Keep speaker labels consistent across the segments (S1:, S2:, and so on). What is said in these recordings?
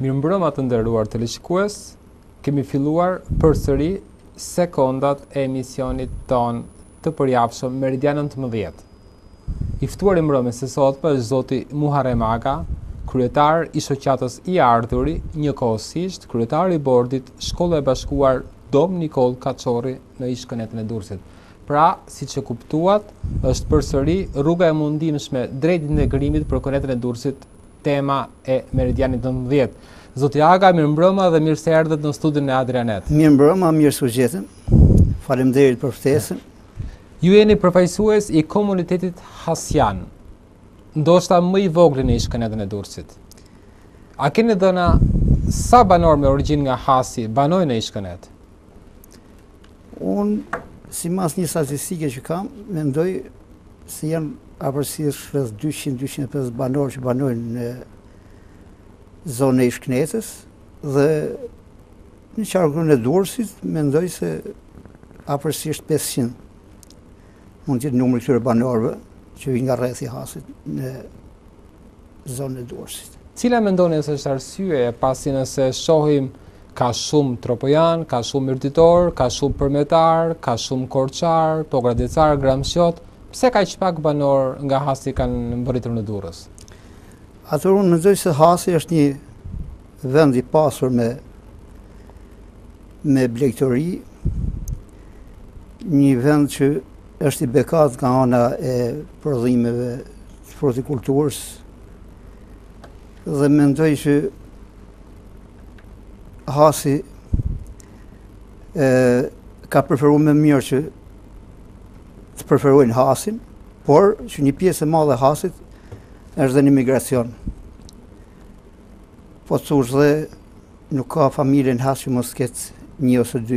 S1: Mirëmbrëma të nderuar teleshikues, kemi filluar përsëri sekondat e emisionit ton të përjavshëm Meridian 19. I ftuar i mbrëmjes së sotme është zoti MUHARREM AGA, kryetar i shoqatës i ardhuri, njëkohësisht kryetar i bordit Shkolla e Bashkuar Dom Nikol Qeshori në ish-Kënetën e Durrësit. Pra, siç e kuptuat, është përsëri rruga e mundimshme drejt integrimit për Kënetën e Durrësit, tema e Meridianit 19. Zoti Aga, mirëmbrëma dhe mirë se erdhët në studion e Adrianet.
S2: Mirëmbrëma, mirë se u gjetëm. Faleminderit për ftesën.
S1: Ju jeni përfaqësues i komunitetit Hasian, ndoshta më i vogël në ish-Kënetën e Durrësit. A keni dhëna sa banor me origjinë nga Hasi banojnë në ish-Kënet?
S2: Unë, sipas një statistike që kam, mendoj se janë afërsisht rreth 200-250 banor që banojnë në zonën e ish-Kënetës dhe në qarkullin e Durrësit mendoj se afërsisht 500 mund të jetë numri këtyre banorëve që vijnë nga rrethi i Hasit në zonën e Durrësit.
S1: Cila mendoni se është arsyeja, pasi nëse shohim ka shumë tropojan, ka shumë mirëditor, ka shumë përmetar, ka shumë korçar, pogradecar, gramsjot, pse kaq pak banor nga Hasi kanë mbërritur në Durrës?
S2: Atëherë unë mendoj se Hasi është një vend i pasur me blegtori, një vend që është i bekat nga ana e prodhimeve të frutikulturës dhe mendoj që Hasi ka preferuar më mirë që të preferojnë Hasin, por që një pjesë e madhe e Hasit është dhe një migracion. Po të thush dhe nuk ka familje në Has që mos ketë një ose dy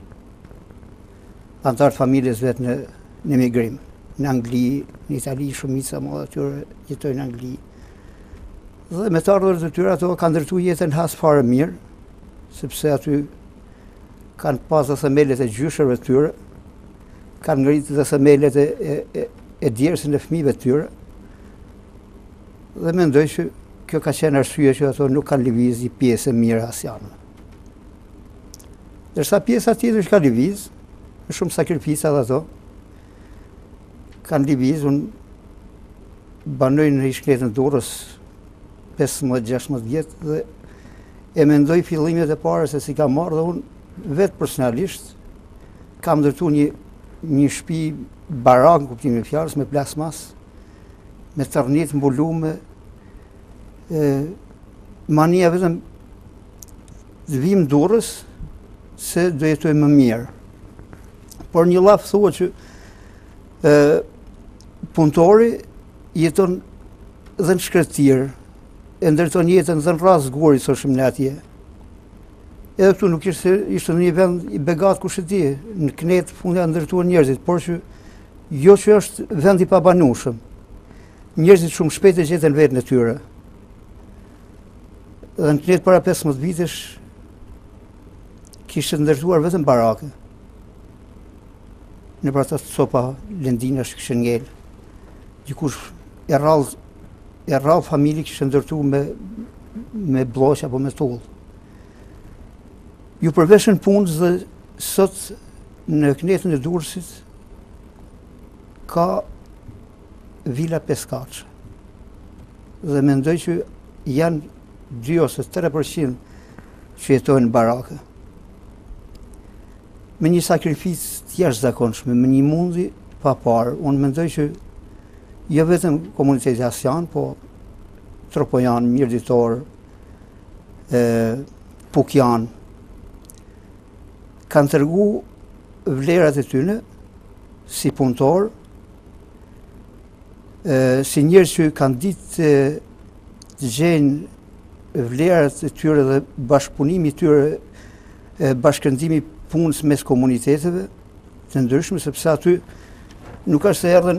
S2: antar të familjes vetë në migrim. Në Angli, në Itali, shumica madhe atyre jetojnë në Angli. Dhe me të ardhurat e tyre ato kanë ndërtuar jetën Has fare mirë, sepse aty kanë pas dhe themelet e gjyshërve të tyre, kanë ngritur dhe themelet e djersin e fëmijëve të tyre. Dhe mendoj që kjo ka qenë arsye që ato nuk kanë lëviz një pjesë e mirë hasianëve. Ndërsa pjesa tjetër që ka lëviz, me shumë sakrifica dhe ato, kanë lëviz, unë banoj në ish-Kënetën e Durrës 15-16 vjet dhe e mendoj fillimet e para se si ka marrë dhe unë vetë personalisht kam ndërtuar një shtëpi barak në kuptimin e fjalës me plasmas, me tërnit mbulume, mania vetëm të vim Durrës se do jetoj më mirë. Por një laf thuhet që punëtori jeton dhe në shkretir, e ndërton jetën dhe në rast guri, thoshim ne atje. Edhe këtu nuk ishte në një vend i begat kush e di, në Kënet fundi janë ndërtuar njerëzit, por që jo që është vend i pabanueshëm. Njerëzit shumë shpejt e gjetën vetën e tyre. Dhe në Kënet para 15 vitesh kishte ndërtuar vetëm barake. Në për ata copa lendinash që kishe ngel. Dikush e rrallë familje kishte ndërtuar me bloq apo me tull. Ju përveshën punës dhe sot në Kënetën e Durrësit ka vila peskaçe. Dhe mendoj që janë 2 ose 3% që jetojnë në barake. Me një sakrificë të jashtëzakonshme, me një mundi pa parë, unë mendoj që jo vetëm komuniteti hasian, po tropojan, mirëditor, pukjan, kanë tërgu vlerat e tyne si punëtor, si njerëz që kanë ditë të gjejnë vlerat e tyre dhe bashkëpunimi i tyre, bashkëndimi punës mes komuniteteve të ndryshme, sepse aty nuk është se erdhen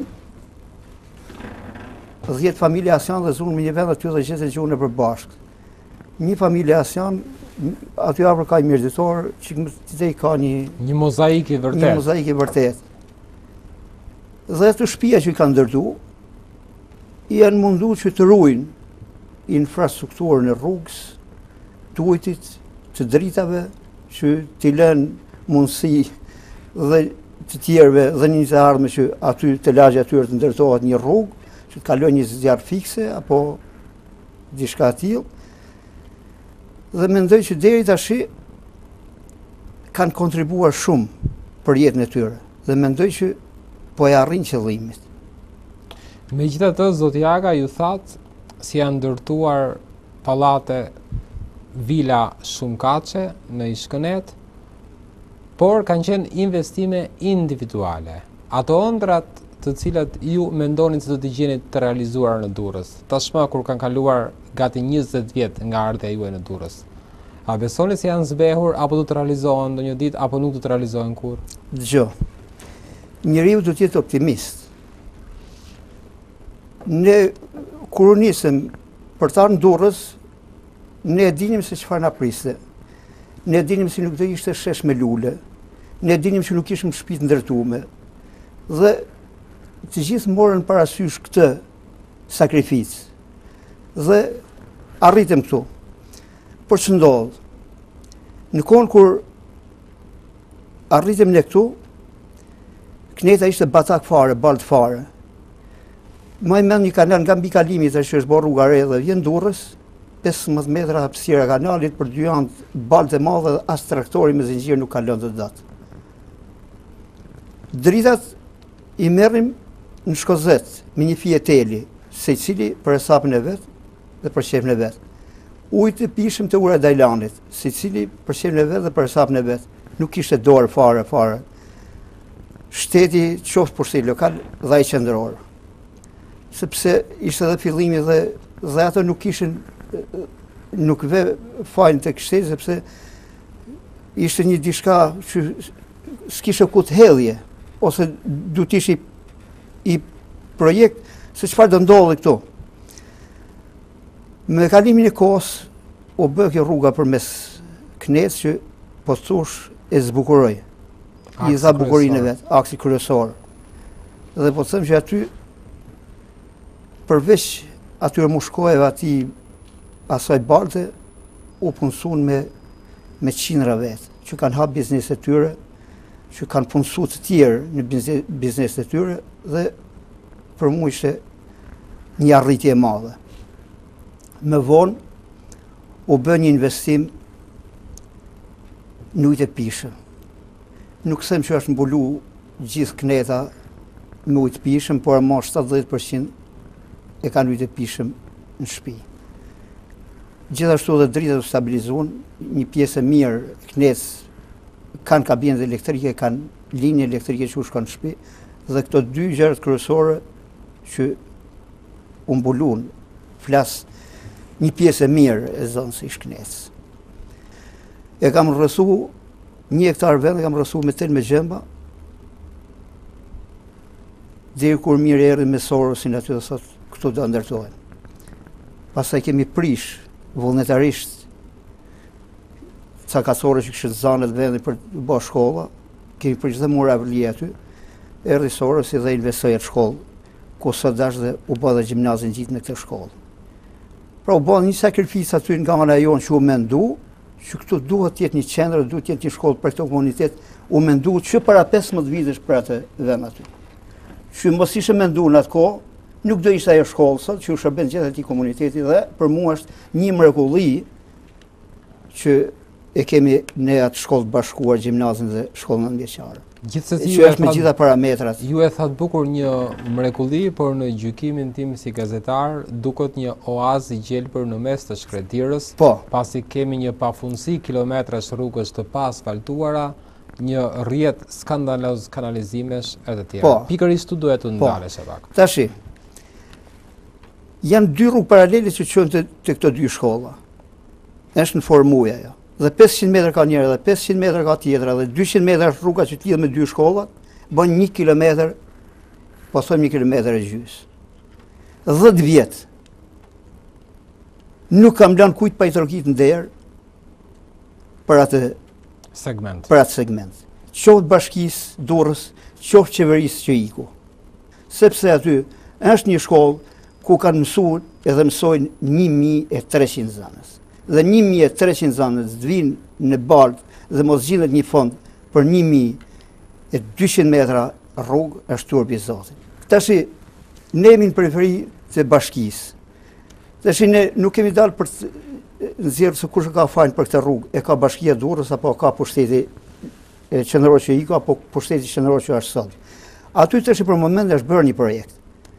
S2: 10 familje hasian dhe zunë me një vend aty dhe gjetën që unë e përbashkët. Një familje hasian, aty afër ka një mirëditor, që ka një
S1: mozaik i vërtet.
S2: Një mozaik i vërtet. Dhe ato shtëpia që i kanë ndërtu, janë mundu që të ruajnë infrastrukturën e rrugës, kujtuitit, të dritave, që t'i lënë mundësi dhe të tjerëve dhe një të ardhme që aty të lagja atyre të ndërtohet një rrugë, që të kaloj një zjarë fikse, apo diçka tillë. Dhe mendoj që deri tash kanë kontribuar shumë për jetën e tyre. Dhe mendoj që po e arrin qëllimin.
S1: Megjithatë, zoti Aga ju thatë si janë ndërtuar pallate, vila shumëkaqe në Ishkënet, por kanë qenë investime individuale. Ato ëndrat të cilat ju mendonin se do t'i gjeni të realizuar në Durrës, tashmë kur kanë kaluar gati 20 vjet nga ardha juaj në Durrës. A besoni se janë zbehur apo do të realizohen ndonjë ditë apo nuk do të realizohen kur?
S2: Dgjoj. Njeriu do të jetë optimist. Ne kur u nisëm për ta në Durrës, ne dinim se çfarë na priste. Ne dinim se nuk do ishte shesh me lule. Ne dinim që nuk ishim shtëpi të ndërtuame. Dhe të gjithë morën parasysh këtë sakrificë. Dhe arritëm këtu. Por që ndodhë? Në kohën kur arritëm ne këtu, Kneta ishte batak fare, balt fare. Më mend një kanal nga mbi kalimi tash që është bërë rruga re dhe vjen Durrës, 15 metra hapësira kanalit për dy anë, balt e madhe dhe as traktori me zinxhir nuk kalon të datë. Dritat i merrim në shkozet me një fieteli, secili për hesapin e vet dhe për shefin e vet. Ujtë e pishëm të ura Dajlanit, secili për shefin e vet dhe për hesapin e vet. Nuk kishte dorë fare. Shteti qoftë përsi lokal dhe ai qendror. Sepse ishte edhe fillimi dhe ato nuk kishin nuk ve fajnë të shteti sepse ishte një diçka që s'kishe ku të hedhje ose du t'ishi i projekt se çfarë do ndodhi këtu. Me kalimin e kohës u bë kjo rruga përmes Knetës që po thosh e zbukuroi. I dha bukurinë e vet, aksi kryesor. Dhe po them që aty përveç atyre mushkojeve asaj balte u punësuan me qindra vet, që kanë hap biznes e tyre, që kanë punësuar të tjerë në biznes e tyre dhe për mua ishte një arritje e madhe. Më vonë u bë një investim në ujë të pishëm. Nuk them që është mbulu gjithë Kneta me ujë të pishëm, por më 70% e kanë ujë të pishëm në shtëpi. Gjithashtu edhe dritat u stabilizuan, një pjesë e mirë Knetës kanë kabinet elektrike, kanë linje elektrike që u shkon në shtëpi, dhe këto dy gjërat kryesore që u mbuluan, flas një pjesë e mirë e zonës së Knetës. E kam rrësu 1 hektar vend, e kam rrësu me tel me gjemba, deri kur mirë erdhi me Sorosin aty dhe thot këtu do ndërtohen. Pastaj kemi prish vullnetarisht ca kasore që kishin zanet vendin për të bërë shkolla, kemi prish dhe muravli aty, erdhi Sorosi dhe investoi atë shkollë, ku sot dash dhe u bë dhe gjimnazin gjithë në këtë shkollë. Pra u bë një sakrificë aty nga ana jonë që u mendu, që këtu duhet të jetë një qendër, duhet të jetë një shkollë për këtë komunitet, u mendu që para 15 vitesh për atë vend aty. Që mos ishte menduar në atë kohë, nuk do ishte ajo shkollë sot që u shërben gjithë atij komuniteti dhe për mua është një mrekulli që e kemi ne atë shkollë bashkuar, gjimnazin dhe shkollën nëntëvjeçare.
S1: Gjithsesi
S2: ju është me gjitha parametrat.
S1: Ju e thatë bukur një mrekulli, por në gjykimin tim si gazetar duket një oazë i gjelbër në mes të shkretirës, pasi kemi një pafundësi kilometrash rrugësh të paasfaltuara, një rrjet skandaloz kanalizimesh e të tjera. Pikërisht tu duhet të ndalesh pak.
S2: Tashi, janë dy rrugë paralele që çojnë te këto dy shkolla. Është në formuja ajo. Dhe 500 metra ka njëra, dhe 500 metra ka tjetra, dhe 200 metra rruga që t'lidh me dy shkollat, bën 1 kilometër, po thojmë 1 kilometër e gjys. 10 vjet. Nuk kam lënë kujt pa i trokit në derë për atë segment. Qoftë bashkisë Durrës, qoftë qeverisë që iku. Sepse aty është një shkollë ku kanë mësuar edhe mësojnë 1300 zanës. dhe 1300 zanës të vinë në baltë dhe mos gjendet një fond për 1200 metra rrugë është turpi i Zotit. Tashi ne jemi në periferi të bashkisë. Tashi ne nuk kemi dalë për të nxjerrë se kush ka fajin për këtë rrugë. E ka bashkia Durrës apo ka pushteti qendror që iko apo pushteti qendror që është sot. Aty tash për moment është bërë një projekt.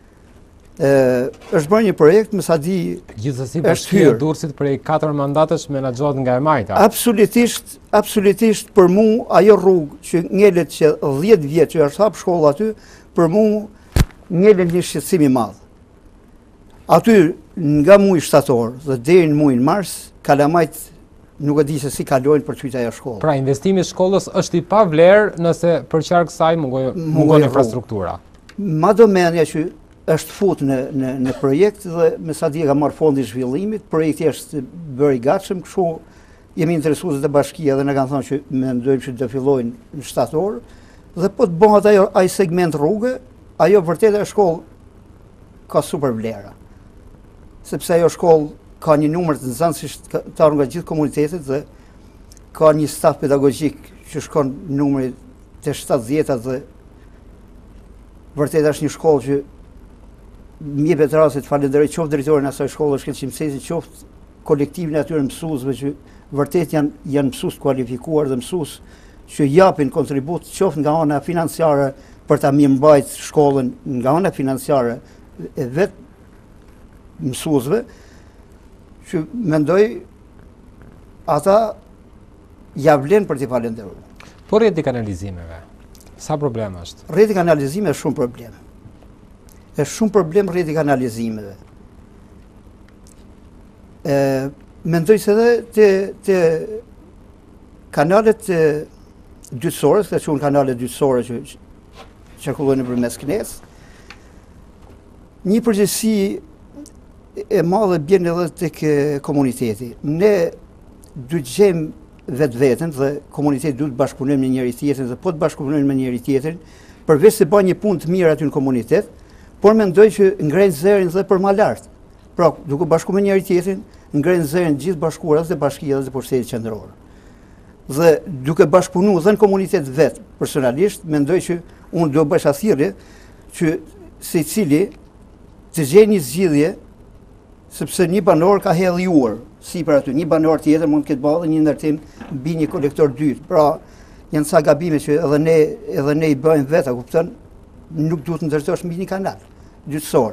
S2: Është bërë një projekt, më sa di,
S1: gjithsesi bashkia e Durrësit prej 4 mandatesh menaxhohet nga e Majta.
S2: Absolutisht për mua ajo rrugë që ngelet që 10 vjet që është hap shkolla aty, për mua ngelet një shqetësim i madh. Aty nga muji shtator dhe deri në muajin mars, kalamajt nuk e di se si kalojnë për çuajt ajo shkollë.
S1: Pra investimi i shkollës është i pavlerë nëse për qark kësaj mungon infrastruktura.
S2: Madomenja që është fut në projekt dhe me sa di ka marrë fondi zhvillimit, projekti është bërë i gatshëm, kështu jemi interesuar te bashkia dhe na kanë thënë që mendojmë që do fillojnë në shtator dhe po të bëhet ai segment rrugë, ajo vërtet e shkollë ka super vlera. Sepse ajo shkollë ka një numër të nxënësish të ardhur nga gjithë komunitetet dhe ka një staf pedagogjik që shkon numri te 70 dhe vërtet është një shkollë që më jepet rasti të falenderoj qoftë drejtorin e asaj shkolle, shkëlqimsesi, qoftë kolektivin e atyre mësuesve që vërtet janë mësues të kualifikuar dhe mësues që japin kontribut qoftë nga ana financiare për ta mirëmbajtur shkollën, nga ana financiare e vetë mësuesve, që mendoj ata ja vlen për t'i falenderuar.
S1: Po rrjeti kanalizimeve, sa problem është?
S2: Rrjeti kanalizimeve është shumë problem. Është shumë problem rrjeti kanalizimeve. Mendoj se edhe te kanalet dytësore, se që kanalet dytësore që qarkullojnë nëpërmes Knes, një përgjegjësi e madhe bjen edhe tek komuniteti. Ne duhet të gjejmë vetveten dhe komuniteti duhet të bashkëpunojmë me njëri tjetrin dhe po të bashkëpunojmë me njëri tjetrin, përveç se bën një punë të mirë aty në komunitet, por mendoj që ngrenë zërin dhe për ma lart. Pra, duke bashku me njëri tjetrin, ngrenë zërin gjithë bashkuara dhe bashkia dhe pushteti qendror. Dhe duke bashkëpunuar dhe në komunitet vet personalisht, mendoj që unë do bësh thirrje që secili të gjejë një zgjidhje, sepse një banor ka hedhjuar sipër aty, një banor tjetër mund të ketë ballë një ndërtim mbi një kolektor dytë. Pra, janë ca gabime që edhe ne i bëjmë vetë, kupton? Nuk duhet të ndërtosh mbi një kanal dytësor.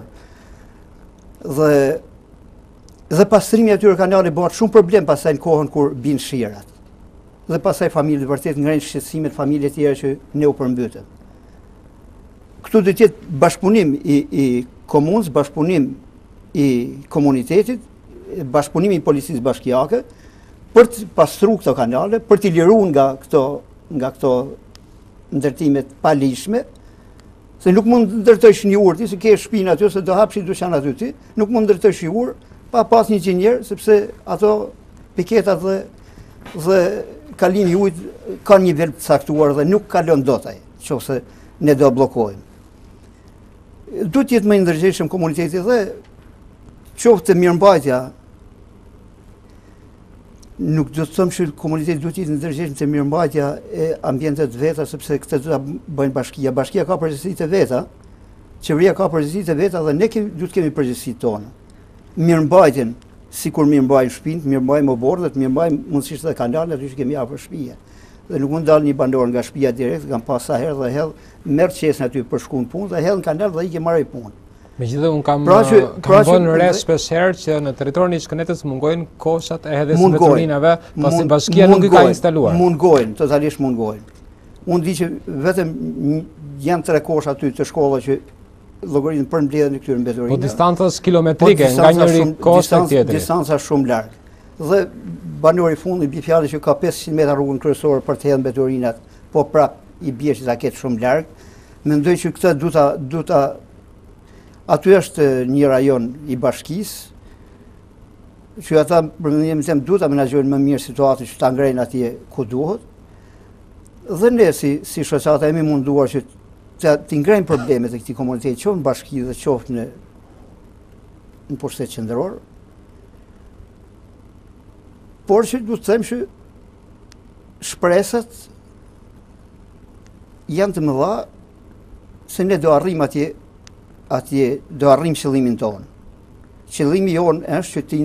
S2: Dhe pastrimi atyre kanale bëhet shumë problem pastaj në kohën kur bin shirat. Dhe pastaj familjet vërtet ngrenë shqetësime të familje tjera që ne u përmbytën. Këtu do të jetë bashkëpunim i komunës, bashkëpunim i komunitetit, bashkëpunim i policisë bashkiake për të pastruar këto kanale, për t'i liruar nga këto ndërtimet pa lishme, se nuk mund të ndërtojsh një urë ti, se ke shtëpinë aty ose do hapsh një dyqan aty ti, nuk mund të ndërtojsh një urë pa pas një inxhinier, sepse ato piketat dhe kalimi i ujit kanë një nivel të caktuar dhe nuk kalon dot ai, nëse ne do bllokojmë. Duhet të jetë më i ndërgjegjshëm komuniteti dhe qoftë mirëmbajtja. Nuk do të them që komuniteti duhet të jetë ndërgjegjshëm te mirëmbajtja e ambientet veta, sepse këtë do ta bëjnë bashkia. Bashkia ka përgjegjësitë e veta, qeveria ka përgjegjësitë e veta dhe ne duhet të kemi përgjegjësitë tona. Mirëmbajtjen, sikur mirëmbajmë shtëpinë, mirëmbajmë oborrët, mirëmbajmë mundësisht edhe kanalet aty që kemi afër shtëpia. Dhe nuk mund dal një bandor nga shtëpia direkt, kam pas sa herë dhe hedh, merr qesën aty për shkuën punë dhe hedh në kanal dhe ikë marrë punë.
S1: Megjithatë un kam vënë re shpesh herë që në territorin e Shkënetës mungojnë koshat e hedhjes së veturinave, pasi bashkia nuk i ka instaluar.
S2: Mungojnë, totalisht mungojnë. Unë di që vetëm janë 3 kosha aty të shkolla që llogaritën për mbledhjen e këtyre veturinave.
S1: Po distanca është kilometrike nga njëri kosh te tjetri.
S2: Distanca shumë larg. Dhe banori fundi bie fjalë që ka 500 metra rrugën kryesore për të hedhur veturinat, po prap i bie që ta ketë shumë larg. Mendoj që këtë duta aty është një rajon i bashkisë, që ata për mendimin tim duhet ta menaxhojnë më mirë situatën që ta ngrejnë atje ku duhet. Dhe ne si shoqata jemi munduar që të ngrejnë problemet e këtij komuniteti, qoftë në bashki dhe qoftë në pushtet qendror. Por që du të them që shpresat janë të mëdha se ne do arrim atje do arrim qëllimin tonë. Qëllimi jonë është që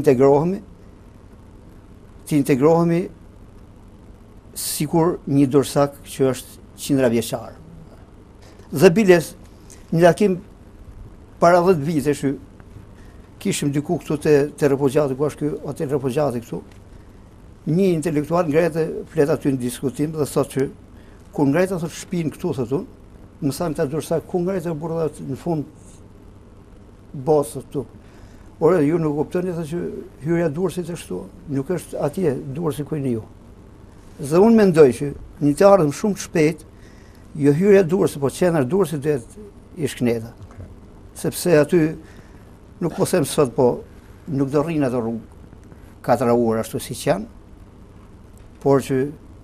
S2: të integrohemi sikur një dorsak që është 100 vjeçar. Dhe biles, një takim para 10 vite që kishim diku këtu të refugjati, ku është kjo atë refugjati këtu, një intelektual ngrete, flet aty në diskutim dhe thot që kur ngrete thot shpinë këtu, thot unë, më thamë të dorsak, ku ngrete burë dhe në fund basët këtu. Ore, ju nuk kuptoni thot që hyrja Durrësit është këtu, nuk është atje Durrësi ku jeni ju. Dhe unë mendoj që një të ardhëm shumë të shpejt, jo hyrja Durrësit, po qendra Durrësit duhet ish-Kneta. Sepse aty, nuk po them sot, po nuk do rrinë ato rrugë 4 orë ashtu si që janë, por që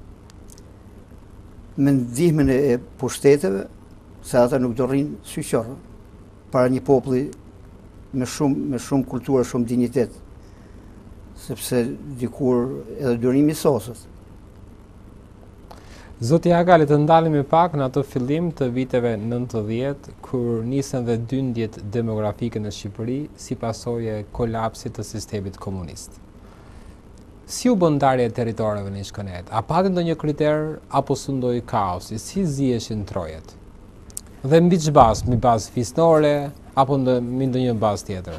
S2: me ndihmën e pushteteve, se ata nuk do rrinë qeshor, para një populli me shumë kulturë, shumë dignitet, sepse dikur edhe durimi i sosët.
S1: Zoti Aga, le të ndalemi pak në ato fillim të viteve 90, kur nisën dhe dyndjet demografike në Shqipëri si pasojë e kolapsit të sistemit komunist. Si u bën ndarja e territoreve në ish-Kenet? A pati ndonjë kriter apo sundoi kaosi? Si ziheshin trojet? Dhe mbi ç'bazë? Mbi bazë fisnore apo mbi ndonjë bazë tjetër?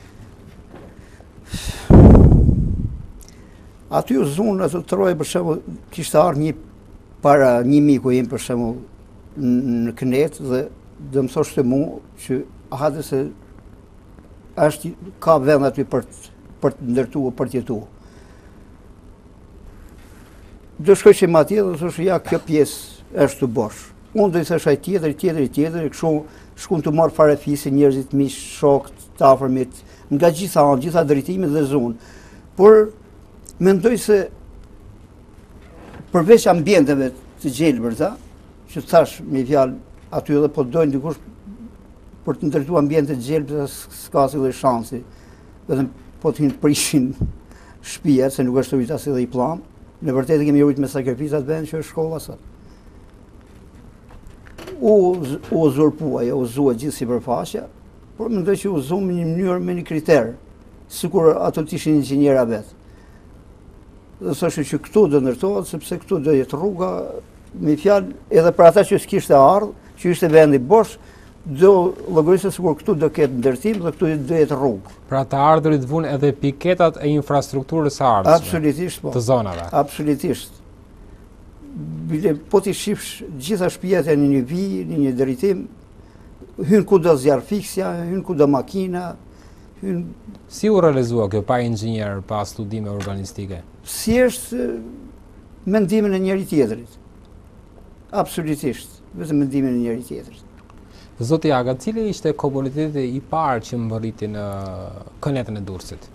S2: Aty u zunë ato troje, për shembull, kishte ardhur para një miku im, për shembull, në Kenet dhe do më thoshte mua që hajde se ka vend aty për të ndërtuar, për të jetuar. Do shkojshim atje dhe thosh ja kjo pjesë është të bosh. Unë do i thash ai tjetër, kështu shkon të marr fare fisi njerëzit, miq, shokët, të afërmit, nga gjitha drejtimet dhe zonë. Por mendoj se përveç ambienteve të gjelbërta, që thash me fjalë aty edhe po dojnë dikush për të ndërtuar ambiente të gjelbërta s'ka asnjë shansi. Vetëm po të prishin shtëpia se nuk është rrit as edhe i plan. Në vërtetë kemi rrit me sakrificat vend që është shkolla sot. U uzurpua, u zua gjithë sipërfaqja, por mendoj që u zu në një mënyrë me një kriter, sikur ato të ishin inxhinierë vetë. Dhe thoshte që këtu do ndërtohet sepse këtu do jetë rruga, me fjalë edhe për ata që s'kishte ardhur, që ishte vendi bosh, do llogarisë sikur këtu do ketë ndërtim dhe këtu do jetë rrugë.
S1: Pra të ardhurit vun edhe piketat e infrastrukturës së ardhshme.
S2: Absolutisht po.
S1: Të zonave.
S2: Absolutisht. Bile po ti shifsh gjitha shtëpiat në një vijë, në një drejtim, hyn kudo zjarr fiksja, hyn kudo makina, hyn.
S1: Si u realizua kjo pa inxhinier, pa studime urbanistike?
S2: Si është mendimin e njëri tjetrit. Absolutisht, vetëm mendimin e njëri tjetrit.
S1: Zoti Aga, cili ishte komuniteti i parë që mbërriti në Kenetën e Durrësit?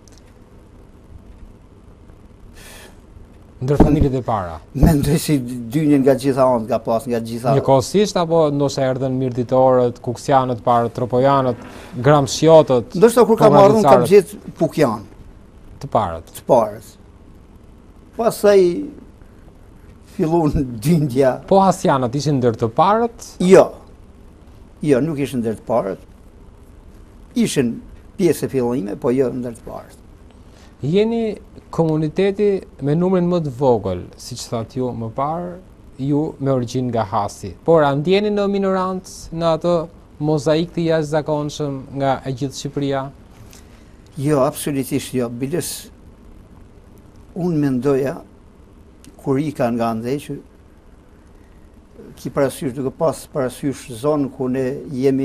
S1: Ndër familjet e para.
S2: Mendoj si dynjen nga gjitha anët, nga pas nga gjitha.
S1: Njëkohësisht apo ndoshta erdhën mirditorët, kuksianët parë, tropojanët, gramsciotët?
S2: Ndoshta kur kam ardhur kam gjetë pukjan.
S1: Të parët.
S2: Të parët. Pastaj fillon dyndja.
S1: Po hasianët ishin ndër të parët?
S2: Jo, nuk ishin ndër të parët. Ishin pjesë e fillime, po jo ndër të parët.
S1: Jeni komuniteti me numrin më të vogël, siç thatë ju më parë, ju me origjinë nga Hasi. Por a ndjeni në minorancë në atë mozaik të jashtëzakonshëm nga e gjithë Shqipëria?
S2: Jo, absolutisht jo. Biles unë mendoja kur ika nga andej që ki parasysh duke pas parasysh zonë ku ne jemi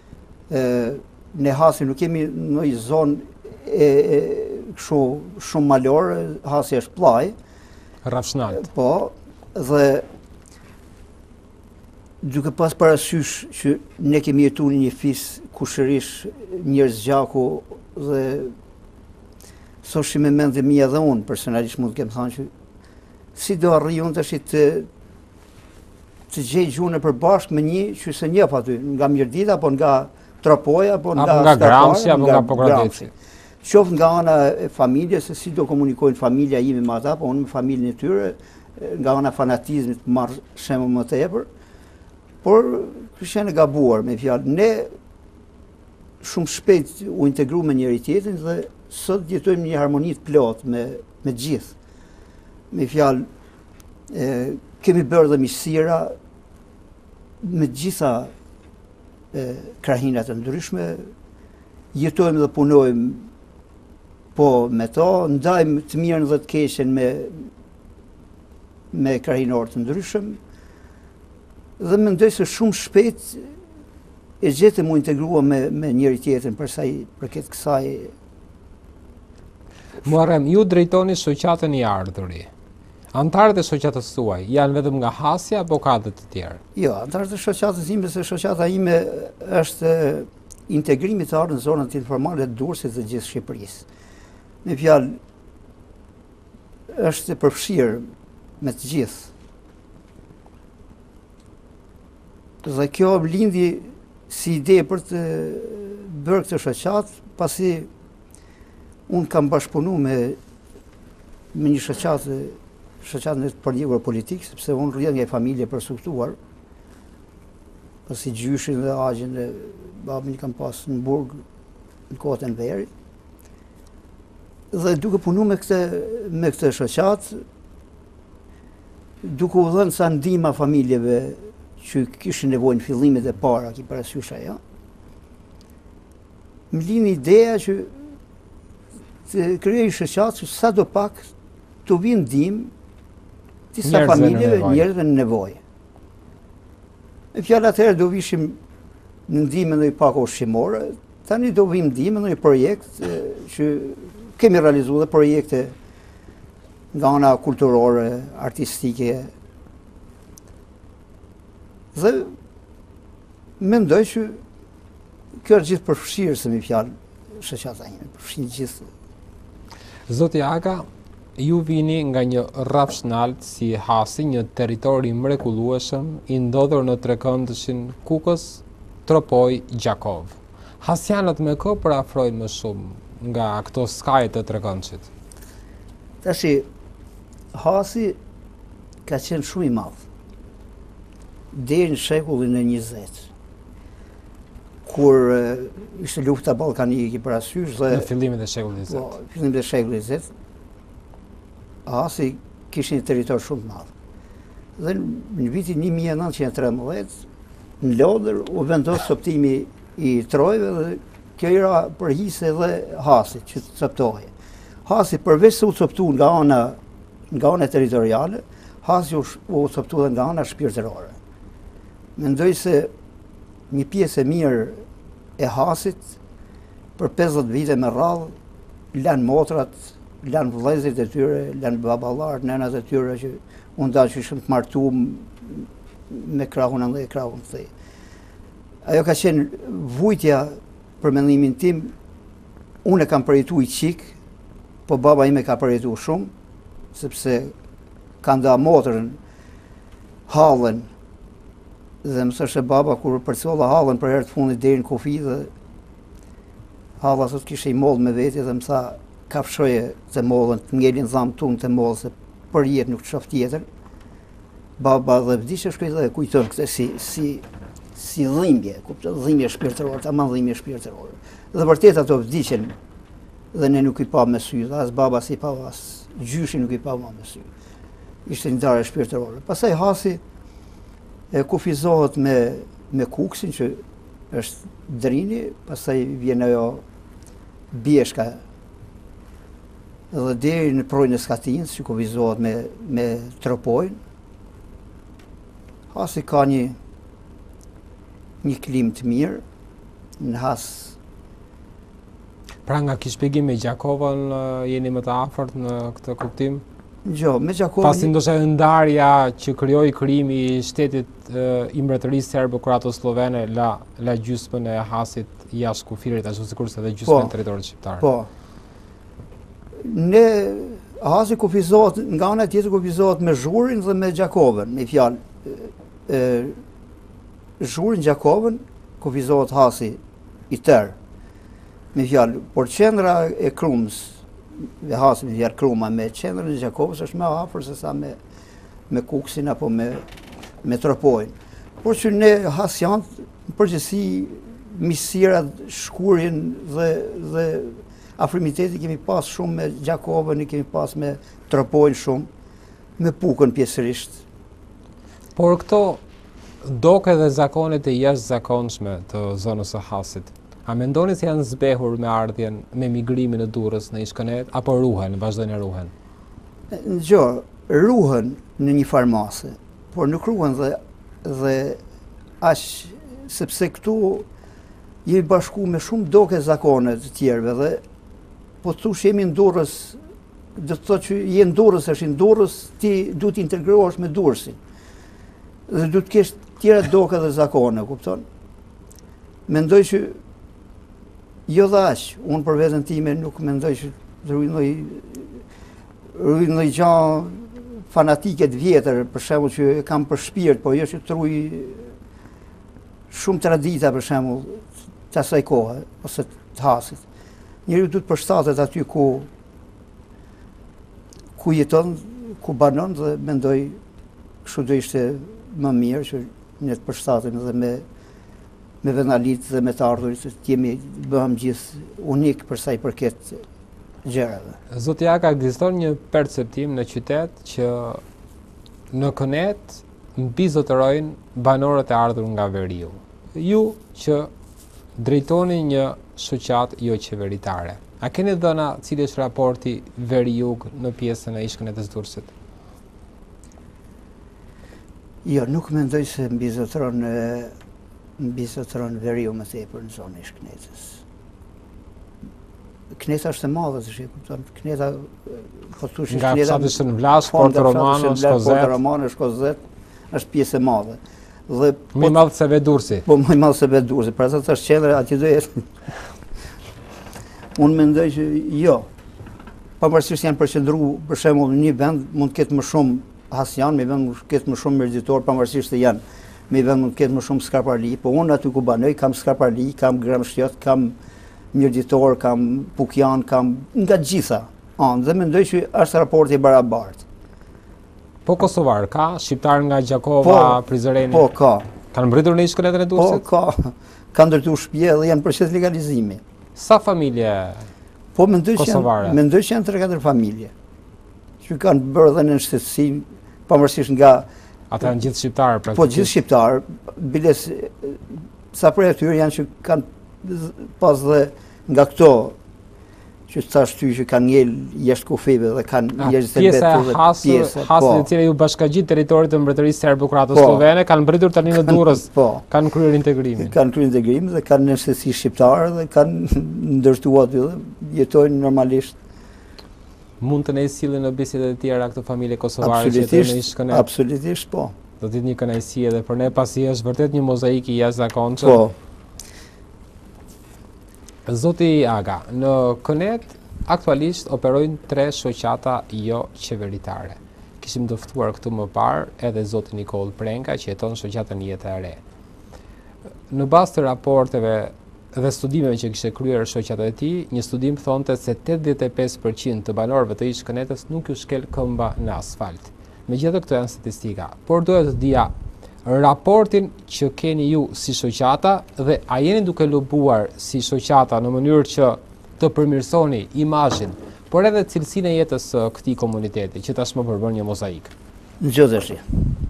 S2: ne Hasi nuk kemi në zonë shumë malore, Hasi është plaj.
S1: Rafshnalt.
S2: Po, dhe duke pas parasysh që ne kemi jetu një fis kushërish njerëz gjaku dhe thoshim me mend dhe mia dhe unë personalisht mund të kem thënë që si do arri unë tash të gjej gjune përbashkë me një që se njeh aty nga Mirdita apo nga Tropoja apo nga
S1: Gramsci apo nga Pogradeci.
S2: qoftë nga ana e familjes, se si do komunikojnë familja ime me ata, po unë me familjen e tyre, nga ana fanatizmit marr shembull më tepër, por kështë janë e gabuar, me fjalë, ne shumë shpejt u integru me njëri tjetrin dhe sot jetojmë një harmoni të plot me gjithë. Me fjalë, kemi bërë dhe miqësira me gjitha krahinat e ndryshme, jetojmë dhe punojmë po me to, ndajmë të mirën dhe të keqen me krahinor të ndryshëm, dhe mendoj se shumë shpejt e gjetëm u integrua me njëri tjetrin përket kësaj.
S1: Muharrem, ju drejtoni shoqatën e ardhuri. Antarët e shoqatës tuaj janë vetëm nga hasja apo ka edhe të tjerë?
S2: Jo, antarët e shoqatës ime, se shoqata ime është integrimi të ardhur në zonat informale të Durrësit dhe gjithë Shqipërisë. Me fjalë, është e përfshirë me të gjithë. Dhe kjo lindi si ide për të bërë këtë shoqat, pasi unë kam bashkëpunu me një shoqatën e përljegur politik, sepse unë rrjedh nga familje përstruktuar, pasi gjyshin dhe agjen e babën i kam pas në burg në kohët e Enverit. Dhe duke punu me këtë shoqat, duke u dhënë sa ndihma familjeve që kishin nevojë në fillimet e para, ki parasysh ajo, më lini ideja që të krijoj shoqat që sa do pak të vinë ndihmë disa familjeve, njerëzve në nevojë. Me fjalë atëherë do vishim në ndihmë ndonjë pak ushqimore, tani do vim ndihmë ndonjë projekt që kemi realizuar dhe projekte nga ana kulturore, artistike. Dhe mendoj që kjo është gjithë përfshirë, se mi fjalë shoqata ime, përfshin gjithë.
S1: Zoti Aga, ju vini nga një rrafsh nalt si Hasi, një territori mrekullueshëm i ndodhur në trekëndëshin Kukës, Tropoj, Gjakov. Hasianët me kë përafrojnë më shumë nga këto skaje të trekëndshit?
S2: Tashi, Hasi ka qenë shumë i madh deri në shekullin e 20, kur ishte lufta ballkanike i parasysh dhe
S1: në fillimin e shekullit 20.
S2: Po, fillimin e shekullit 20, Hasi kishte një territor shumë të madh. Dhe në vitin 1913, në Lodër u vendos coptimi i trojve dhe kjo era përhise dhe Hasit që të coptohej. Hasi përveç se u coptu nga ana territoriale, Hasi u coptu dhe nga ana shpirtërore. Mendoj se një pjesë e mirë e Hasit për 50 vite me radhë lanë motrat, lanë vëllezërit e tyre, lanë baballarët, nënat e tyre që unë da që ishëm të martuar me krahun dhe krahun kthej. Ajo ka qenë vujtja, për mendimin tim, unë e kam përjetuar i qik, po baba ime ka përjetuar shumë, sepse ka nda motrën, hallën, dhe më thështe baba kur përcolla hallën për herë të fundit deri në kufi dhe halla sot kishte i mollë me veti dhe më tha kafshoje të mollën, të ngelin dhamë tunë të mollë se për jetë nuk të shoh tjetër. Baba dhe vdishe shkoj dhe kujton këtë si dhimbje, dhimbje shpirtërore, tamam dhimbje shpirtërore. Dhe vërtet ato vdiqen dhe ne nuk i pa me sy, dhe as baba si pa, as gjyshi nuk i pa me sy. Ishte një darë shpirtërore. Pastaj Hasi e kufizohet me Kuksin, që është Drini, pastaj vjen ajo Bieshka, dhe deri në projnë e Skatinës, që kufizohet me Tropojnë. Hasi ka një klim të mirë, në Has.
S1: Pra nga ky shpjegim me Gjakovën jeni më të afërt në këtë kuptim?
S2: Jo, me Gjakovën...
S1: Pasi ndoshta ndarja që krijoi krijimi i shtetit i mbretërisë serbo-kroato-slovene la gjysmën e Hasit jashtë kufirit, ashtu sikur se edhe gjysmën e territorit shqiptar.
S2: Po. Hasi kufizohet, nga ana tjetër kufizohet me Zhurin dhe me Gjakovën, me fjalë Zhurin, Gjakovën, kufizohet Hasi i tërë. me fjalë, por qendra e Krumës, dhe hasim fjalë Kruma me qendrën e Gjakovës është më afër se sa me Kuksin apo me Tropojnë. Por që ne hasjanë, në përgjithësi, misësirat, shkurjen dhe afrimiteti kemi pas shumë me Gjakovën, kemi pas me Tropojnë shumë, me Pukën pjesërisht.
S1: Por këto doke dhe zakonet e jashtëzakonshme të zonës së Hasit, a mendoni se janë zbehur me ardhjen, me migrimin e Durrës në Ishkënet, apo ruhen, vazhdojnë e ruhen?
S2: Ruhen në një farmase, por nuk ruhen dhe aq sepse këtu jemi bashku me shumë doke zakone të tjerëve dhe po të thush jemi në Durrës, do të thotë që je në Durrës, është në Durrës, ti duhet të integrohesh me Durrësin. Dhe duhet të kesh tjera doke dhe zakone, kupton? Mendoj që jo dhe aq, unë për veten time nuk mendoj që rrujnë gjë fanatike të vjetër, për shembull që kam për shpirt, po jo që të rruj shumë tradita për shembull të asaj kohe, ose të Hasit. Njeriu duhet përshtatet aty ku jeton, ku banon dhe mendoj kështu do ishte më mirë që ne të përshtatemi dhe me venalit dhe me të ardhurit të jemi bëhem gjithë unik për sa i përket gjërave.
S1: Zoti Aga, ekziston një perceptim në qytet që në Kënet mbizotërojnë banorët e ardhur nga veriu. Ju që drejtoni një shoqat jo qeveritare. A keni dhëna cili është raporti veri-jug në pjesën e Ishkënet të Durrësit?
S2: Jo, nuk mendoj se mbizotëron veriu më tepër në zonën e Ishkënetës. Kneta është e madhe, të shikoj, Kneta po thosh
S1: nga fshati Shënvllash, Porto Romano,
S2: Shkozet, është pjesë e madhe. Dhe
S1: më i madh se vetë Durrësi.
S2: Po më i madh se vetë Durrësi, pra sa është qendra aty do jetë. Unë mendoj që jo. Pavarësisht janë përqendruar, për shembull, në një vend mund të ketë më shumë hasian, në një vend mund të ketë më shumë mërzitor, pavarësisht se janë, në një vend mund të ketë më shumë skarparli, po unë aty ku banoj kam skarparli, kam gramshtiot, kam mjërditor, kam pukjan, kam nga gjitha. Dhe mendoj që është raporti i barabartë.
S1: Po kosovar ka, shqiptar nga Gjakova, Prizreni.
S2: Po ka.
S1: Kanë mbritur në Ishkënetën e Durrësit?
S2: Po ka. Kanë ndërtuar shtëpi dhe janë në proces legalizimi.
S1: Sa familje kosovare?
S2: Mendoj që janë 3-4 familje. Që kanë bërë dhe në shtetësi, pavarësisht nga
S1: ata janë gjithë shqiptarë praktikisht.
S2: Po gjithë shqiptarë, biles sa prej atyre janë që kanë pas dhe nga këto që thash ty që kanë ngel jashtë kufeve dhe kanë jashtë
S1: pjesa e hasë e cila ju bashkagjit teritorit të mbretërisë serbo-kroate slovene kanë mbritur tani në Durrës, kanë kryer integrimin.
S2: Kanë kryer integrimin dhe kanë në shtësi shqiptare dhe kanë ndërtuar aty dhe jetojnë normalisht.
S1: Mund të ne sillin në biseda të tjera këto familje kosovare që jetojnë në Ishkënet?
S2: Absolutisht po.
S1: Do të jetë një kënaqësi edhe për ne pasi është vërtet një mozaik i jashtëzakonshëm.
S2: Po.
S1: Zoti Aga, në Kënet aktualisht operojnë 3 shoqata jo qeveritare. Kishim dëftuar këtu më parë edhe zoti Nikol Prenga që jeton shoqatën Jeta e Re. Në bazë të raporteve dhe studimeve që kishte kryer shoqata e tij, një studim thonte se 85% të banorëve të Ishkënetës nuk ju shkel këmba në asfalt. Megjithatë këto janë statistika, por doja të dija raportin që keni ju si shoqata dhe a jeni duke lobuar si shoqata në mënyrë që të përmirësoni imazhin, por edhe cilësinë e jetës së këtij komuniteti që tashmë përbën një mozaik.
S2: Gjithsesi.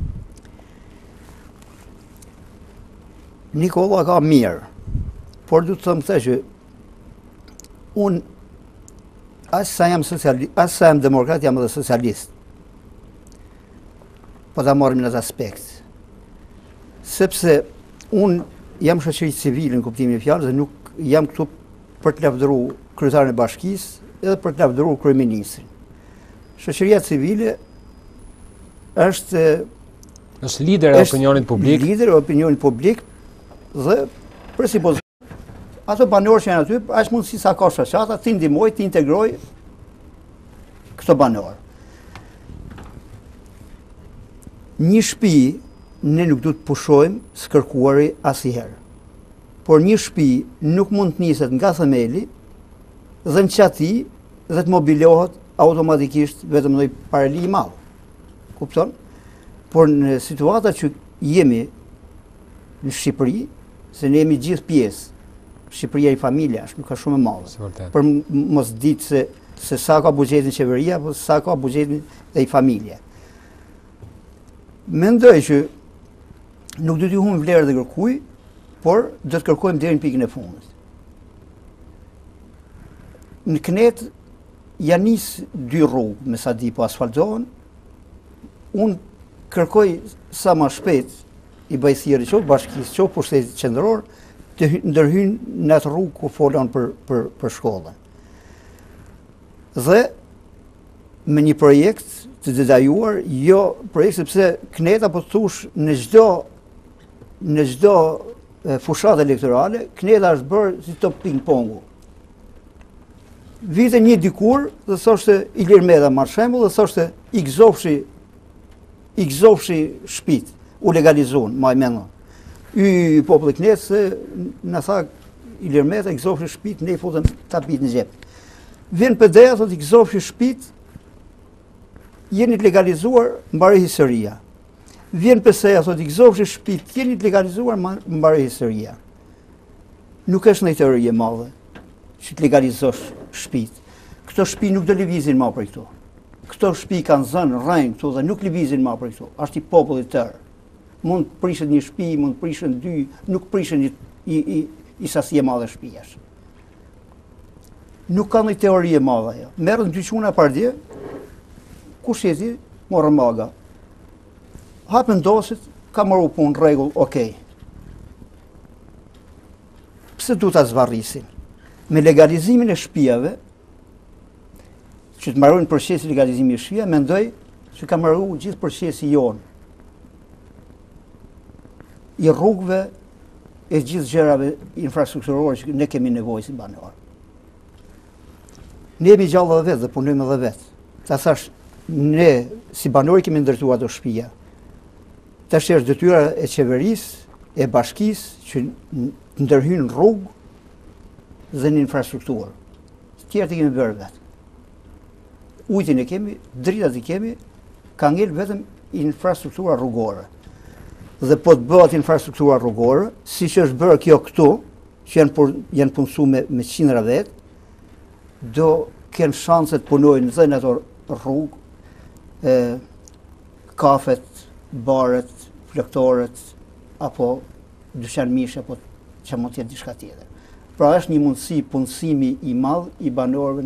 S2: Nikola ka mirë, por du të them këtë që unë as sa jam socialist, as sa jam demokrat, jam edhe socialist. Po ta marrim në atë aspekt. Sepse unë jam shoqëri civile në kuptimin e fjalës dhe nuk jam këtu për të lavdëruar kryetarin e bashkisë edhe për të lavdëruar kryeministrin. Shoqëria civile është
S1: lider e opinionit publik.
S2: Lider e opinionit publik dhe për si ato banorë që janë aty, aq mundësi sa ka shoqata, ti ndihmoj, ti integroj këto banorë. Një shtëpi ne nuk du të pushojmë së kërkuari asnjëherë. por një shtëpi nuk mund të niset nga themeli dhe në qati dhe të mobilohet automatikisht vetëm në parali i madh. Kupton? Por në situata që jemi në Shqipëri, se ne jemi gjithë pjesë, Shqipëria i familjash, nuk ka shumë e madhe. Për mos ditë se sa ka buxhetin qeveria, apo sa ka buxhetin e i familje. Mendoj që nuk do t'i humbim vlerë dhe kërkuj, por do të kërkojmë deri në pikën e fundit. Në Knet janë nisë 2 rrugë, me sa di po asfaltohen. Unë kërkoj sa më shpejt i bëj thirrje qoftë bashkisë, qoftë pushtetit qendror, të ndërhyjnë në atë rrugë ku folën për shkollën. Dhe me një projekt të detajuar, jo projekt sepse Kneta po thosh në çdo fushat elektorale, Kneta është bërë si top ping-pongu. Vite një dikur, dhe thoshte Ilir Meta marrë shembull, dhe thoshte i gëzofshi shtëpit, u legalizuan, ma i mendon. Y populli Knet se na tha Ilir Meta i gëzofshi shtëpit, ne i futëm tapit në xhep. Vjen PD-ja thotë i gëzofshi shtëpit, jeni të legalizuar, mbaroi historia. Vjen PS-ja thotë i gëzofshi shtëpit, jeni të legalizuar, mbaroi historia. Nuk është një teori e madhe që të legalizosh shtëpit. Këto shtëpi nuk do lëvizin më për këtu. Këto shtëpi kanë zënë rrejnë këtu dhe nuk lëvizin më për këtu. Është i popullit tërë. Mund të prishet një shtëpi, mund të prishet 2, nuk prishet i sasi e madhe shtëpiash. Nuk ka një teori e madhe ajo. Merrën 2 çuna pardje, kush jeti, Muharrem Aga. Hapën dosit, ka marrë punë, rregull, okay. Pse du ta zvarrisin? Me legalizimin e shtëpiave, që të mbarojnë procesi legalizimi i shtëpiave, mendoj që ka mbaruar gjithë procesi jonë. I rrugëve e gjithë gjërave infrastrukturore që ne kemi nevojë si banor. Ne jemi gjallë edhe vetë dhe punojmë edhe vetë. Ta thash, ne si banori kemi ndërtuar ato shtëpia. Tash është detyra e qeverisë, e bashkisë që ndërhyjnë rrugë dhe në infrastrukturë. Tjerët i kemi bërë vetë. Ujtin e kemi, dritat i kemi, ka ngel vetëm infrastruktura rrugore. Dhe po të bëhet infrastruktura rrugore, si që është bërë kjo këtu, që janë punësu me qindra vetë, do kenë shanse të punojnë dhe në ato rrugë, kafet, baret, flektoret, apo dyqan mishe, apo që mund tjetë diçka tjetër. Pra është një mundësi punësimi i madh i banorëve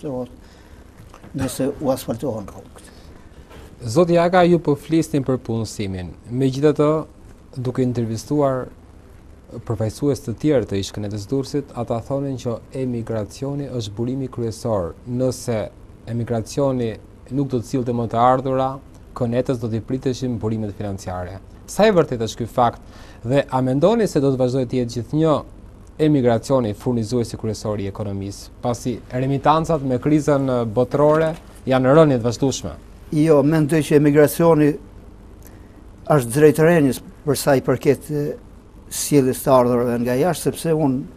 S2: nëse u asfaltohen rrugët.
S1: Zoti Aga, ju po flisnin për punësimin. Megjithatë, duke intervistuar përfaqësues të tjerë të ish-Knetës Durrësit, ata thonin që emigracioni është burimi kryesor. Nëse emigracioni nuk do të sillte më të ardhura, Knetës do t'i priteshin burimet financiare. Sa i vërtet është ky fakt dhe a mendoni se do të vazhdojë të jetë gjithnjë emigracioni furnizuesi kryesor i ekonomisë, pasi remitancat me krizën botërore janë rënje të vazhdueshme?
S2: Jo, mendoj që emigracioni është drejtërenjës për sa i përket sjelljes të ardhurave nga jashtë, sepse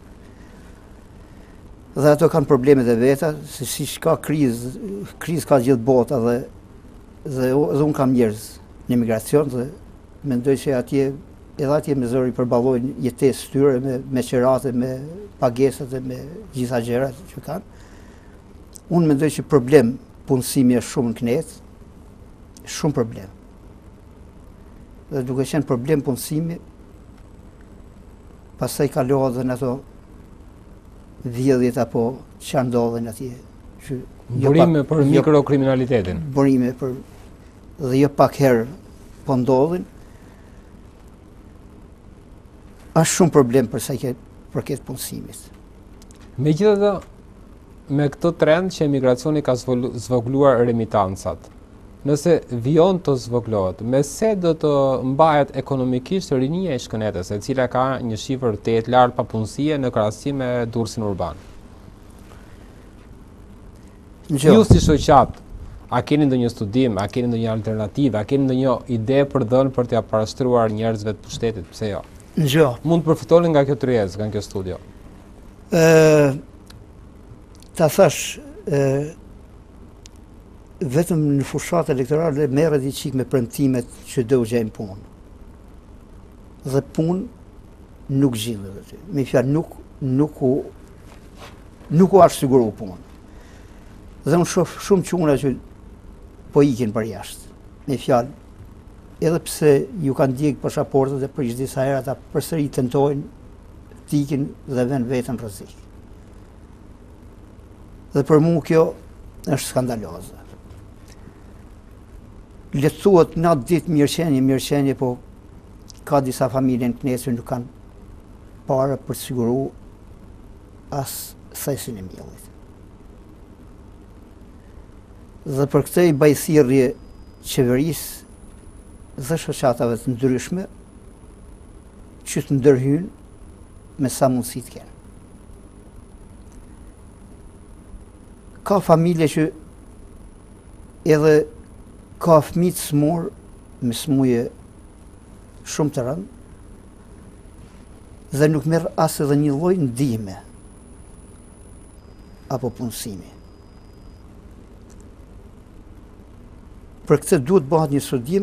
S2: dhe ato kanë problemet e veta, se siç ka krizë ka gjithë bota dhe unë kam njerëz në emigracion dhe mendoj që edhe atje me zëri përballojnë jetesë tyre me qerate, me pagesat dhe me gjitha gjërat që kanë. Unë mendoj që problem punësimi është shumë në Knet, shumë problem. Dhe duke qenë problem punësimi, pastaj kalohet dhe në ato vjedhjet apo që ndodhen atje.
S1: Burime për mikrokriminalitetin.
S2: Burime për dhe jo pak herë po ndodhin. Është shumë problem për sa i përket punësimit.
S1: Megjithatë, me këtë trend që emigracioni ka zvogluar remitancat, nëse vijon të zvoglohet, me se do të mbahet ekonomikisht rinia e ish-Knetës, e cila ka një shifër të lartë papunësie në krahasim me Durrësin urban? Ju si shoqat, a keni ndonjë studim, a keni ndonjë alternativë, a keni ndonjë ide për dhënë për t'ia parashtruar njerëzve të pushtetit, pse jo?
S2: Në gjë.
S1: Mund të përfitoni nga kjo tryezë, nga kjo studio?
S2: Ta thash, vetëm në fushat elektorale merret i qik me premtimet që do gjejmë punë. Dhe punë nuk gjillet aty. Me fjalë nuk u ashtësiguru punë. Dhe unë shoh shumë quna që po ikin për jashtë. Me fjalë, edhe pse ju kanë djegë pasaportët dhe për disa herë ata përsëri tentojnë t'ikin dhe vënë veten rrezik. Dhe për mua kjo është skandaloze. Le të thuhet natë ditë mirëqenie, po ka disa familje në Knesë nuk kanë para për të siguru as thesin e miellit. Dhe për këtë i bajthirrje qeverisë dhe shoqatave të ndryshme që të ndërhyjnë me sa mundësi të kenë. Ka familje që edhe ka fëmijë të smur me smuje shumë të rëndë dhe nuk merr as edhe një lloj ndihme apo punësimi. Për këtë duhet bëhet një studim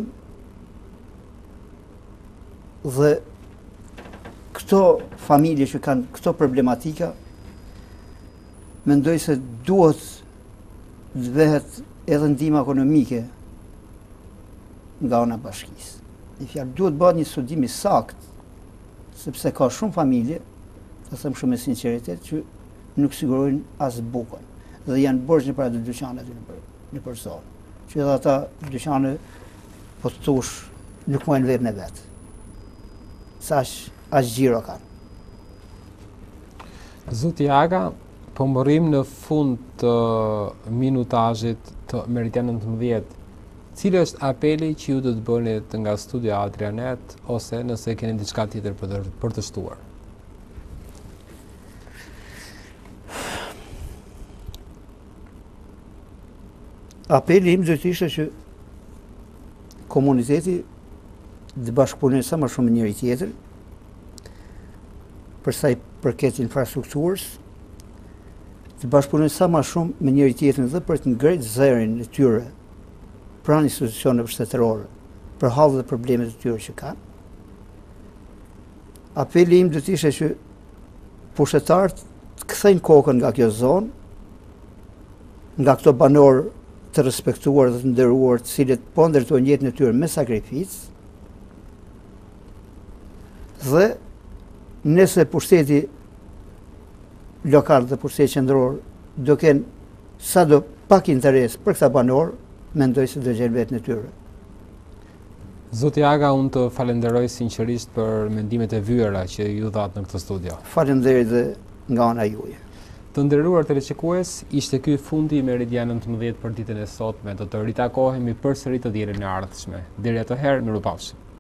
S2: dhe këto familje që kanë këto problematika, mendoj se duhet të bëhet edhe ndihmë ekonomike nga ana e bashkisë. Në fjalë, duhet bëhet një studim i saktë, sepse ka shumë familje, të them shumë me sinqeritet, që nuk sigurojnë as bukën dhe janë borxhë para të dyqaneve në për zonë. Që edhe ata dyqane, po të thush, nuk mojnë vetën e vetë. Sa aq gjiro kanë.
S1: Zoti Aga, po mbërrim në fund të minutazhit të Meridian 19. Cili është apeli që ju do të bëni nga studio Adrianet ose nëse keni diçka tjetër për të shtuar?
S2: Apeli im do të ishte që komuniteti të bashkëpunojë sa më shumë me njëri tjetrin për sa i përket infrastrukturës, të bashkëpunojnë sa më shumë me njëri tjetrin dhe për të ngritur zërin e tyre pranë institucioneve shtetërore për hallet dhe problemet e tyre që kanë. Apeli im do të ishte që pushtetarët të kthejnë kokën nga kjo zonë, nga këto banorë të respektuar dhe të nderuar, të cilët po ndërtojnë jetën e tyre me sakrificë, dhe nëse pushteti lokal dhe pushteti qendror do kenë sado pak interes për këta banorë, mendoj se do gjejnë vetën e tyre.
S1: Zoti Aga, unë të falenderoj sinqerisht për mendimet e vyera që ju dhatë në këtë studio.
S2: Faleminderit dhe nga ana juaj.
S1: Të nderuar teleshikues, ishte ky fundi i Meridian 19 për ditën e sotme. Do të ritakohemi përsëri të dielën e ardhshme. Deri atëherë, mirupafshim.